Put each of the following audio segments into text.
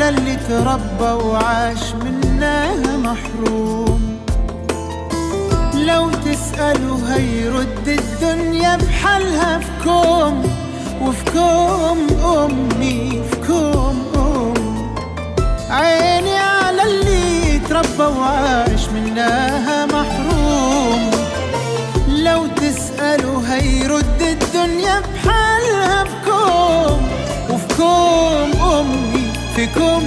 على اللي تربى وعاش منها محروم. لو تسأله هيرد الدنيا بحالها في كوم، وفي كوم أمي، في كوم عيني على اللي تربى وعاش منها محروم. لو تسأله هيرد الدنيا بحالها في كوم، وفي كوم أمي، في كوم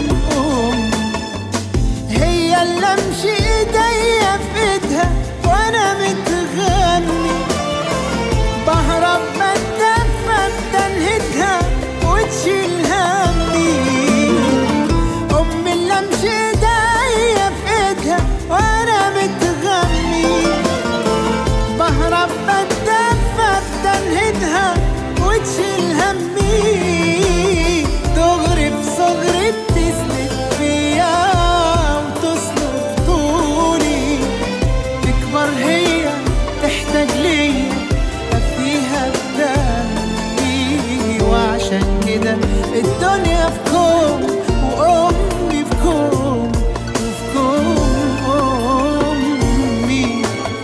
هي اللي امشي ايديا في ايدها وانا متغني، بهرب بتدفى بتنهدها وتشيل همي. امي اللي امشي ايديا في ايدها وانا متغني، بهرب بتدفى بتنهدها وتشيل همي. دغري في صغري بتسند فيا وتصلب طولي، تكبر هي تحتاج ليا افديها بدمي. وعشان كده الدنيا في كوم وامي في كوم، وفي كوم امي.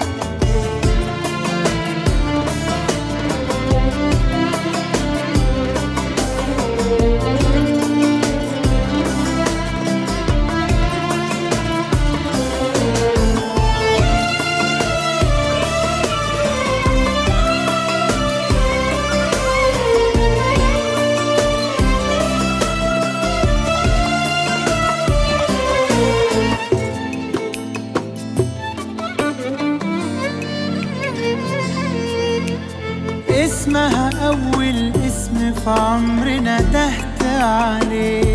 اسمها أول اسم في عمرنا ندهت عليه،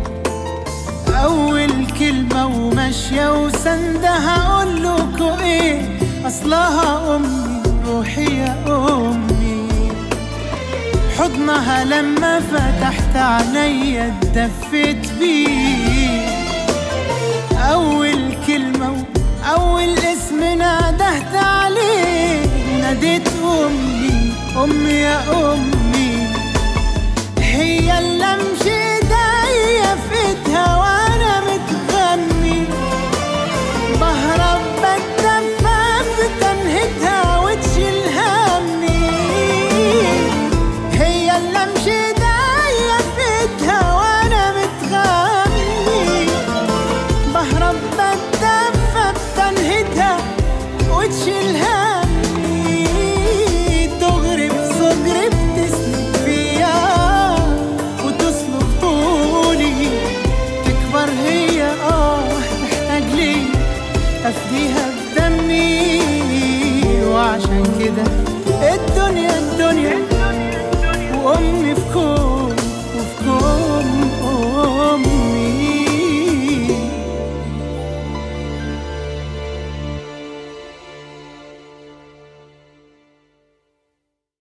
أول كلمة وماشية وسندها أقولكوا إيه، أصلها أمي روحي يا أمي. حضنها لما فتحت عينيا اتدفيت بيه، أول كلمة وأول اسم ندهت عليه، ناديت أمي، أمي يا أمي. هي اللي امشي ايديا في ايدها وانا متغني، بهرب بتدفى بتنهدها وتشيل همي. هي اللي امشي ايديا في ايدها وانا متغني، بهرب بتدفى بتنهدها وتشيل همي. أفديها بدمي. وعشان كده